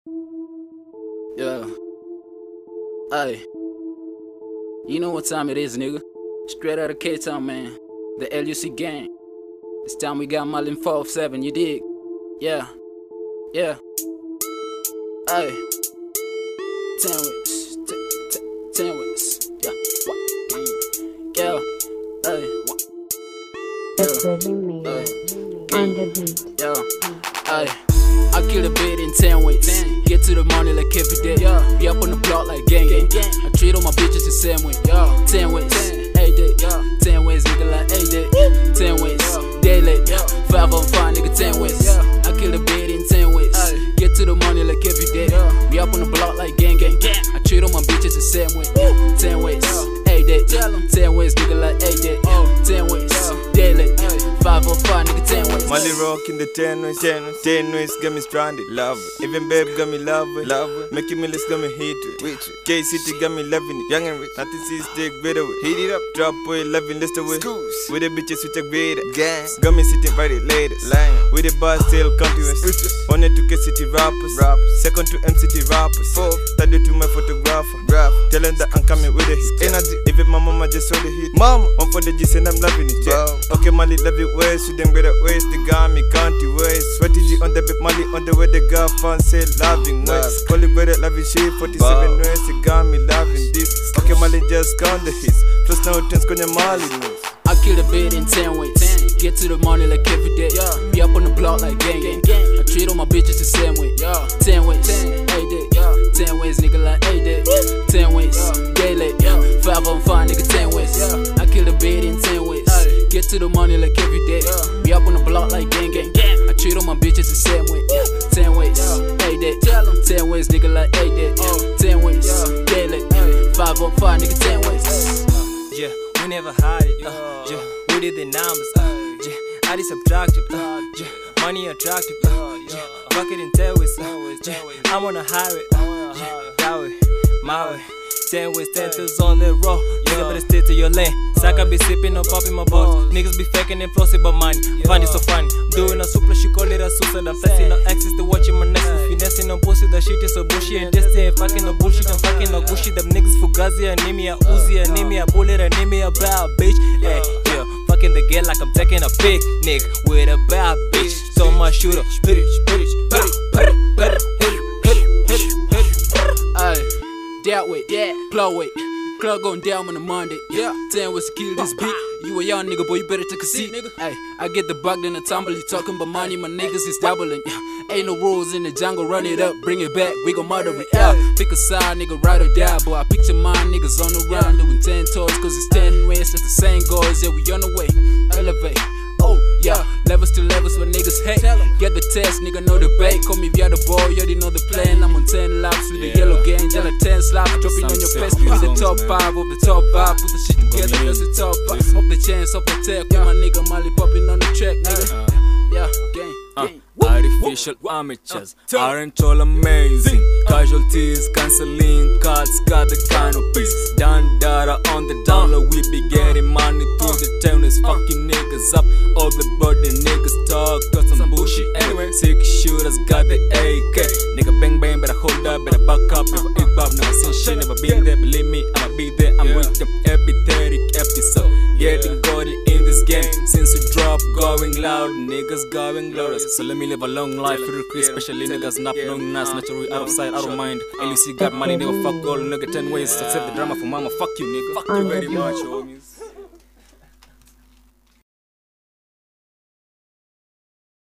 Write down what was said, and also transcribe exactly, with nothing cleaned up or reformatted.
Yeah. Hey. You know what time it is, nigga. Straight out of K-Town, man. The L U C gang. This time we got Marlin four seven, you dig? Yeah. Yeah. Hey. Ten weeks. Ten weeks. Yeah. Yeah. Hey. That's really me. On the beat. Yeah. Hey. I kill a bit in ten weeks. Get to the money like every day. Yeah. Be up on the block like gang gang. I treat all my bitches the same way. Yeah. Ten weeks. Eight day. Yeah. Ten ways, nigga like eight day. Ten ways. Daily. Yeah. Five on five, nigga. Ten ways. Yeah. I kill a bit in ten ways. Get to the money like every day. Yeah. Be up on the block like gang gang. I treat all my bitches the same way. Ten ways. Eight day. Ten ways, nigga like eight day. Ten ways. Daily. Five on five, nigga. Ten ways. Molly rock in the ten ways, ten ways, ten ways, got me stranded, love it. Even babe got me love it, love it. Making me list got me hit it, K-City got me loving it, young and rich, nothing sees stick better with. Heat it up, drop away, loving list away. With the bitches with a greater, gas. Got me sitting right at latest, lying. With the bars still continuous. One to K-City rappers, rappers. Second to M City rappers, fourth. Third to my photographer, graph. Telling that I'm coming with a hit, energy. Even my mama just saw the hit, mama. One for the G and I'm loving it, yeah. Okay, Molly love it ways, with them better ways, the guy me county ways. Strategy on the big Molly on the way the girl found say loving ways. Call it better loving shit, forty-seven ways, the guy me loving this. Okay, Molly just count the hits. Plus now ten's gonna Molly knows. I kill a bit in ten ways. Get to the money like every day. Be up on the block like gang gang. I treat all my bitches the same way. Ten ways, eight day. Ten ways, nigga like eight day. Ten ways, daily. Five on five, nigga. Ten ways. I kill a bit in ten ways. Get to the money like every day. Be up on the block like gang gang. I treat all my bitches the same way. Ten ways, eight day. Ten ways, nigga like eight day. Ten ways, daily. Five on five, nigga. Ten ways. Yeah, we never hide it. Uh, yeah, we did the numbers. Uh, yeah, I did subtractive. Uh, yeah, money attractive. Uh, yeah, fuck it in ten ways. Uh, yeah, I'm on a highway. Uh, yeah, that way, my way. Ten ways, ten toes on the road. Nigga better stay to your lane. Saka be sipping or popping my balls. Niggas be faking and flossing but money. Find it so funny. Doing a super, she call it a suicide. I'm flexing on access to watching my next. Finessing on pussy, that shit is so bushy. And testing and fucking no bullshit. I'm fucking no Gucci. Them niggas Fugazi, anemia, Uzi, anemia, bullet, anemia, bad bitch. Yeah, yeah. Fucking the girl like I'm taking a picnic with a bad bitch. So my shooter, hit it, hit it, hit it, hit it, hit it, hit it, hit it, hit it. Aye. That way, yeah, blow way. Club going down on a Monday, yeah. Ten was to kill this beat. You a young nigga, boy, you better take a seat, nigga. Ay, I get the bug, then I tumble. You talking about money, my niggas is doubling. Yeah. Ain't no rules in the jungle, run it up, bring it back, we gon' murder it. Yeah. Pick a side, nigga, ride or die, boy. I picture my niggas on the run, doing ten tours, cause it's ten ways. That's the same goals, yeah, we on the way. Elevate. Oh, yeah, levels to levels where niggas hate. Get the test, nigga, know the bait. Call me via the ball, you already know the plan. I'm on ten laps with the yeah. Yellow gang, yellow ten slaps. Dropping on your face, be the top five of the top five. Put the shit together, that's the top five. Up the chance, up the tech. With my nigga Molly popping on the track, nigga. Yeah, gang, gang. Artificial amateurs aren't all amazing. Casualties, cancelling cards, got the kind of peace. Done data on the download, we be getting money through the tennis. Fucking niggas up, all the burden niggas talk, got some bullshit anyway. Sick shooters got the A K. Nigga bang bang, better hold up, better back up. Never eat bop, never seen shit, never been there. Believe me, I'ma be there. I'm with them every thirty episode. Getting got it in this game since we drop, going loud, niggas going louder. So let me live a long life, real quick, especially niggas not knowing us, naturally out of sight, out of mind. L U C got money, nigga, fuck all, nigga, ten ways. Accept the drama for mama, fuck you, nigga. Fuck you very much, homies.